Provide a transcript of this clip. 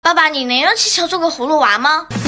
爸爸，你能用气球做个葫芦娃吗？